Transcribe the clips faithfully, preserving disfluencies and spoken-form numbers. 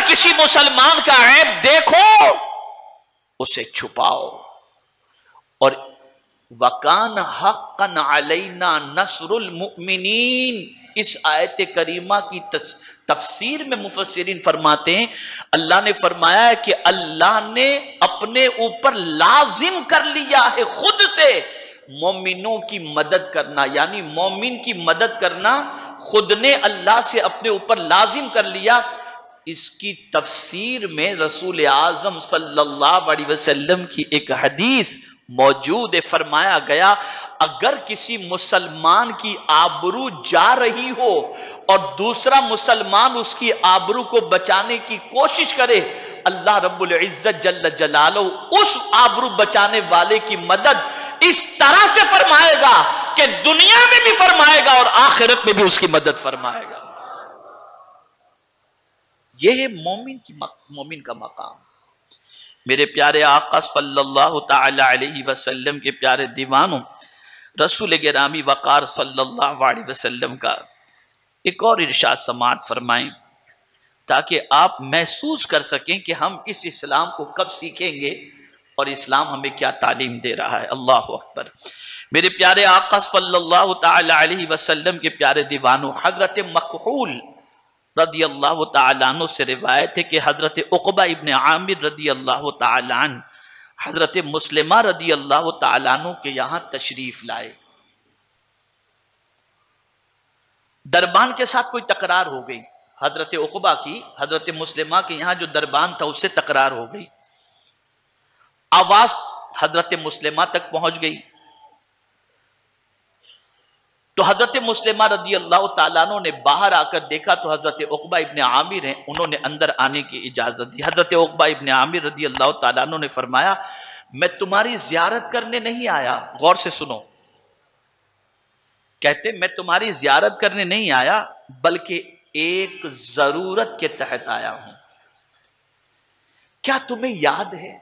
کسی مسلمان کا عیب دیکھو اسے چھپاؤ. اور وَكَانَ حَقًّا عَلَيْنَا نَصْرُ الْمُؤْمِنِينَ، اس آیت کریمہ کی تفسیر میں مفسرین فرماتے ہیں اللہ نے فرمایا ہے کہ اللہ نے اپنے اوپر لازم کر لیا ہے خود سے مومنوں کی مدد کرنا، یعنی مومن کی مدد کرنا خود نے اللہ سے اپنے اوپر لازم کر لیا. اس کی تفسیر میں رسول اعظم صلی اللہ علیہ وسلم کی ایک حدیث موجود ہے. فرمایا گیا اگر کسی مسلمان کی آبرو جا رہی ہو اور دوسرا مسلمان اس کی آبرو کو بچانے کی کوشش کرے، اللہ رب العزت جل جلالہ اس آبرو بچانے والے کی مدد اس طرح سے فرمائے گا کہ دنیا میں بھی فرمائے گا اور آخرت میں بھی اس کی مدد فرمائے گا. یہ ہے مومن کی مومن کا مقام. میرے پیارے آقا صلی اللہ تعالی علیہ وسلم کے پیارے دیوانوں، رسول گرامی وقار صلی اللہ علیہ وسلم کا ایک اور ارشاد سماعت فرمائیں تاکہ آپ محسوس کر سکیں کہ ہم اس اسلام کو کب سیکھیں گے اور اسلام ہمیں کیا تعلیم دے رہا ہے. اللہ اکبر. میرے پیارے آقا صلی اللہ تعالی علیہ وسلم کے پیارے دیوانوں، حضرت مکحول رضی اللہ تعالیٰ عنہ سے روایت ہے کہ حضرت عقبہ ابن عامر رضی اللہ تعالیٰ عنہ حضرت مسلمہ رضی اللہ تعالیٰ عنہ کے یہاں تشریف لائے. دربان کے ساتھ کوئی تکرار ہو گئی، حضرت عقبہ کی حضرت مسلمہ کے یہاں جو دربان تھا اس سے تکرار ہو گئی. آواز حضرت مسلمہ تک پہنچ گئی تو حضرت مسلمہ رضی اللہ تعالیٰ عنہ نے باہر آ کر دیکھا تو حضرت عقبہ ابن عامر ہیں، انہوں نے اندر آنے کی اجازت دی. حضرت عقبہ ابن عامر رضی اللہ تعالیٰ عنہ نے فرمایا میں تمہاری زیارت کرنے نہیں آیا. غور سے سنو، کہتے میں تمہاری زیارت کرنے نہیں آیا بلکہ ایک ضرورت کے تحت آیا ہوں. کیا تمہیں یاد ہے؟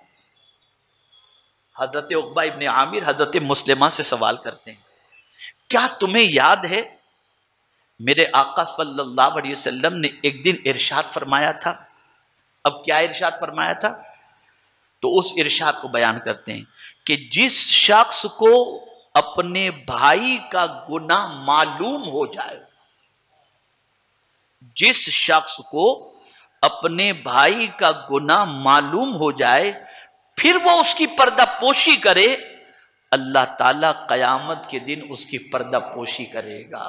حضرت عقبہ ابن عامر حضرت مسلمہ سے سوال کرتے ہیں کیا تمہیں یاد ہے میرے آقا صلی اللہ علیہ وسلم نے ایک دن ارشاد فرمایا تھا؟ اب کیا ارشاد فرمایا تھا؟ تو اس ارشاد کو بیان کرتے ہیں کہ جس شخص کو اپنے بھائی کا گناہ معلوم ہو جائے، جس شخص کو اپنے بھائی کا گناہ معلوم ہو جائے پھر وہ اس کی پردہ پوشی کرے، اللہ تعالیٰ قیامت کے دن اس کی پردہ پوشی کرے گا.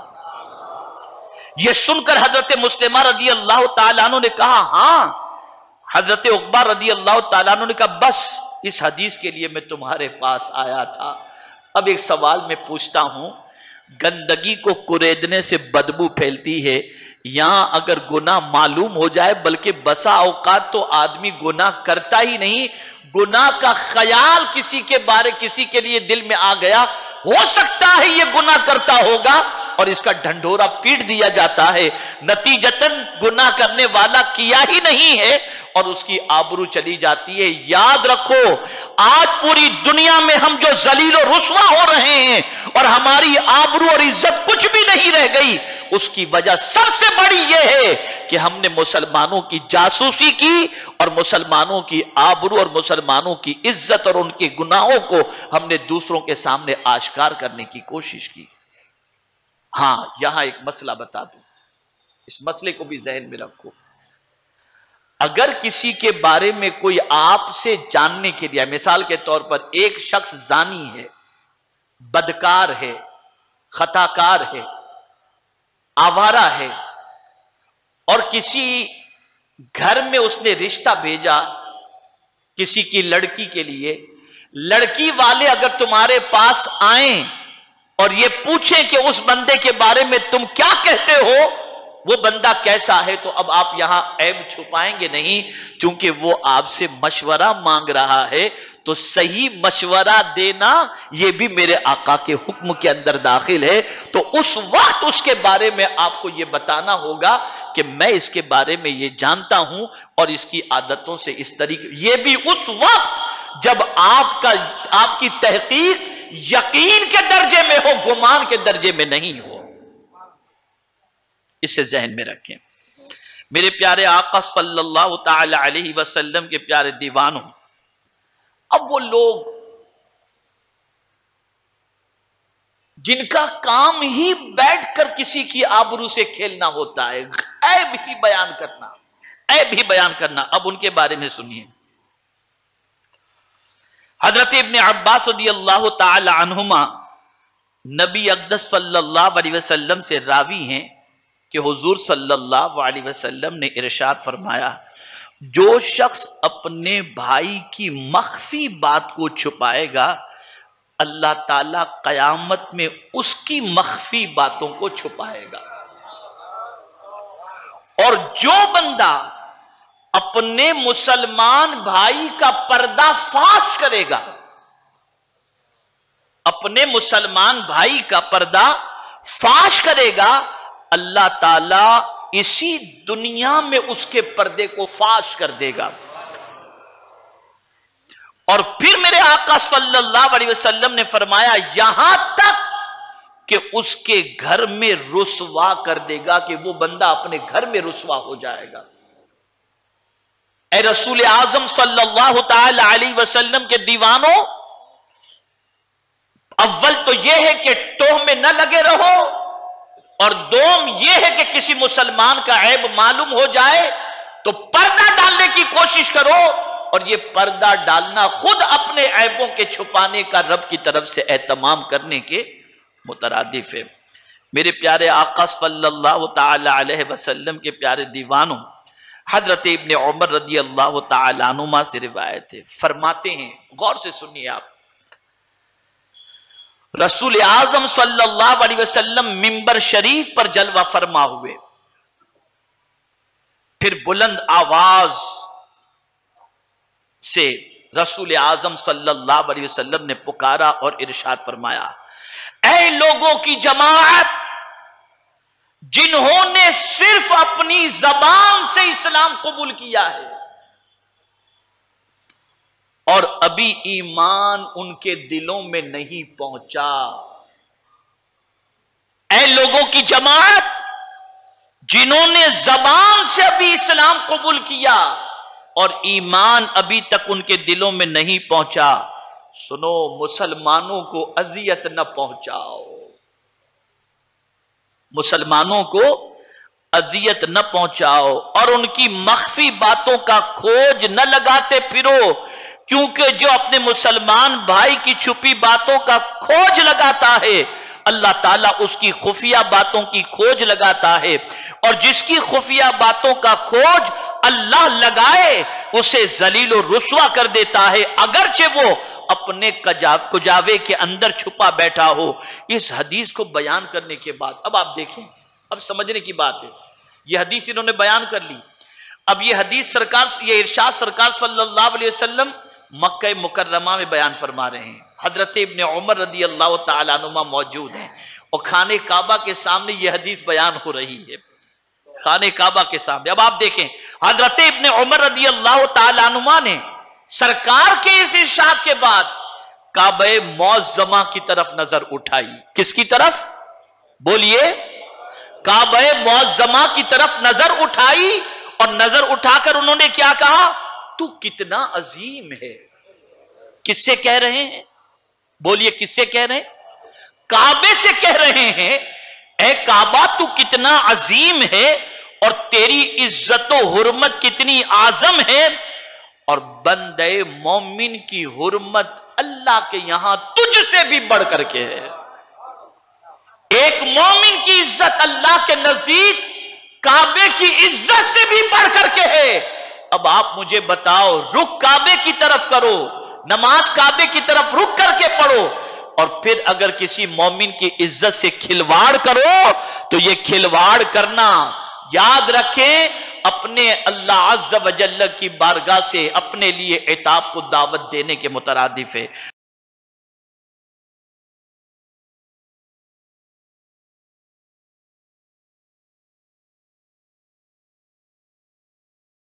یہ سن کر حضرت مسلمہ رضی اللہ تعالیٰ عنہ نے کہا ہاں. حضرت عقبہ رضی اللہ تعالیٰ عنہ نے کہا بس اس حدیث کے لیے میں تمہارے پاس آیا تھا. اب ایک سوال میں پوچھتا ہوں، گندگی کو کوریدنے سے بدبو پھیلتی ہے، یہاں اگر گناہ معلوم ہو جائے، بلکہ بسا اوقات تو آدمی گناہ کرتا ہی نہیں، گناہ کا خیال کسی کے بارے کسی کے لیے دل میں آ گیا، ہو سکتا ہے یہ گناہ کرتا ہوگا اور اس کا ڈھنڈورا پیٹ دیا جاتا ہے، نتیجتاً گناہ کرنے والا کیا ہی نہیں ہے اور اس کی آبرو چلی جاتی ہے. یاد رکھو آج پوری دنیا میں ہم جو ذلیل و رسوا ہو رہے ہیں اور ہماری آبرو اور عزت کچھ بھی نہیں رہ گئی، اس کی وجہ سب سے بڑی یہ ہے کہ ہم نے مسلمانوں کی جاسوسی کی اور مسلمانوں کی آبرو اور مسلمانوں کی عزت اور ان کے گناہوں کو ہم نے دوسروں کے سامنے آشکار کرنے کی کوشش کی. ہاں یہاں ایک مسئلہ بتا دوں، اس مسئلے کو بھی ذہن میں رکھو. اگر کسی کے بارے میں کوئی آپ سے جاننے کے لیے، مثال کے طور پر ایک شخص زانی ہے، بدکار ہے، خطاکار ہے، آوارہ ہے اور کسی گھر میں اس نے رشتہ بھیجا کسی کی لڑکی کے لیے، لڑکی والے اگر تمہارے پاس آئیں اور یہ پوچھیں کہ اس بندے کے بارے میں تم کیا کہتے ہو، وہ بندہ کیسا ہے، تو اب آپ یہاں عیب چھپائیں گے نہیں، چونکہ وہ آپ سے مشورہ مانگ رہا ہے تو صحیح مشورہ دینا یہ بھی میرے آقا کے حکم کے اندر داخل ہے. تو اس وقت اس کے بارے میں آپ کو یہ بتانا ہوگا کہ میں اس کے بارے میں یہ جانتا ہوں اور اس کی عادتوں سے اس طریقے، یہ بھی اس وقت جب آپ کا آپ کی تحقیق یقین کے درجے میں ہو، گمان کے درجے میں نہیں ہو. اسے ذہن میں رکھیں. میرے پیارے آقا صلی اللہ تعالی علیہ وسلم کے پیارے دیوانوں، اب وہ لوگ جن کا کام ہی بیٹھ کر کسی کی آبرو سے کھیلنا ہوتا ہے، عیب ہی بیان کرنا، عیب ہی بیان کرنا، اب ان کے بارے میں سنیے۔ حضرت ابن عباس رضی اللہ تعالی عنہما نبی اقدس صلی اللہ علیہ وسلم سے راوی ہیں کہ حضور صلی اللہ علیہ وسلم نے ارشاد فرمایا، جو شخص اپنے بھائی کی مخفی بات کو چھپائے گا، اللہ تعالیٰ قیامت میں اس کی مخفی باتوں کو چھپائے گا، اور جو بندہ اپنے مسلمان بھائی کا پردہ فاش کرے گا، اپنے مسلمان بھائی کا پردہ فاش کرے گا، اللہ تعالیٰ اسی دنیا میں اس کے پردے کو فاش کر دے گا۔ اور پھر میرے آقا صلی اللہ علیہ وسلم نے فرمایا، یہاں تک کہ اس کے گھر میں رسوا کر دے گا، کہ وہ بندہ اپنے گھر میں رسوا ہو جائے گا۔ اے رسول اعظم صلی اللہ تعالی علیہ وسلم کے دیوانوں، اول تو یہ ہے کہ ٹوہ میں نہ لگے رہو، اور دوم یہ ہے کہ کسی مسلمان کا عیب معلوم ہو جائے تو پردہ ڈالنے کی کوشش کرو، اور یہ پردہ ڈالنا خود اپنے عیبوں کے چھپانے کا رب کی طرف سے اہتمام کرنے کے مترادف ہے۔ میرے پیارے آقا صلی اللہ تعالی علیہ وسلم کے پیارے دیوانوں، حضرت ابن عمر رضی اللہ تعالی عنہما سے روایت ہے، فرماتے ہیں، غور سے سنیے آپ، رسول اعظم صلی اللہ علیہ وسلم منبر شریف پر جلوہ فرما ہوئے، پھر بلند آواز سے رسول اعظم صلی اللہ علیہ وسلم نے پکارا اور ارشاد فرمایا، اے لوگوں کی جماعت، جنہوں نے صرف اپنی زبان سے اسلام قبول کیا ہے اور ابھی ایمان ان کے دلوں میں نہیں پہنچا، اے لوگوں کی جماعت جنہوں نے زبان سے ابھی اسلام قبول کیا اور ایمان ابھی تک ان کے دلوں میں نہیں پہنچا، سنو، مسلمانوں کو اذیت نہ پہنچاؤ، مسلمانوں کو اذیت نہ پہنچاؤ، اور ان کی مخفی باتوں کا کھوج نہ لگاتے پھرو، کیونکہ جو اپنے مسلمان بھائی کی چھپی باتوں کا کھوج لگاتا ہے، اللہ تعالیٰ اس کی خفیہ باتوں کی کھوج لگاتا ہے، اور جس کی خفیہ باتوں کا کھوج اللہ لگائے اسے ذلیل و رسوا کر دیتا ہے، اگرچہ وہ اپنے کجاوے کے اندر چھپا بیٹھا ہو۔ اس حدیث کو بیان کرنے کے بعد اب آپ دیکھیں، اب سمجھنے کی بات ہے، یہ حدیث انہوں نے بیان کر لی، اب یہ حدیث سرکار، یہ ارشاد سرکار صلی اللہ علیہ وسلم مکہ مکرمہ میں بیان فرما رہے ہیں، حضرت ابن عمر رضی اللہ تعالیٰ عنہما موجود ہیں، اور خانہ کعبہ کے سامنے یہ حدیث بیان ہو رہی ہے، خانہ کعبہ کے سامنے۔ اب آپ دیکھیں، حضرت ابن عمر رضی اللہ تعالیٰ عنہما نے سرکار کے اس ارشاد کے بعد کعبہ معظمہ کی طرف نظر اٹھائی۔ کس کی طرف؟ بولیے، کعبہ معظمہ کی طرف نظر اٹھائی، اور نظر اٹھا کر انہوں نے کیا کہا؟ تو کتنا عظیم ہے۔ کس سے کہہ رہے ہیں؟ بولیے، کس سے کہہ رہے ہیں؟ کعبے سے کہہ رہے ہیں، اے کعبہ تو کتنا عظیم ہے، اور تیری عزت و حرمت کتنی اعظم ہے، اور بندے مومن کی حرمت اللہ کے یہاں تجھ سے بھی بڑھ کر کے ہے۔ ایک مومن کی عزت اللہ کے نزدیک کعبے کی عزت سے بھی بڑھ کر کے ہے۔ اب آپ مجھے بتاؤ، رخ کعبے کی طرف کرو، نماز کعبے کی طرف رخ کر کے پڑھو، اور پھر اگر کسی مومن کی عزت سے کھلواڑ کرو تو یہ کھلواڑ کرنا، یاد رکھیں، اپنے اللہ عز و جل کی بارگاہ سے اپنے لیے عتاب کو دعوت دینے کے مترادف ہے۔